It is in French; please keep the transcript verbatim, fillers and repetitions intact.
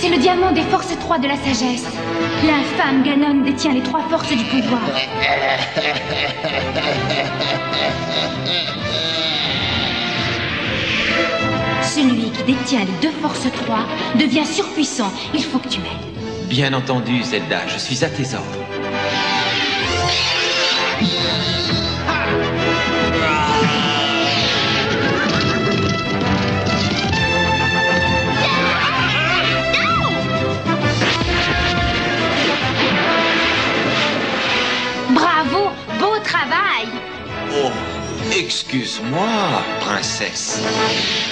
C'est le diamant des forces trois de la sagesse. L'infâme Ganon détient les trois forces du pouvoir. Celui qui détient les deux forces trois devient surpuissant. Il faut que tu m'aides. Bien entendu, Zelda, je suis à tes ordres. Bravo, beau travail. Oh, excuse-moi, princesse.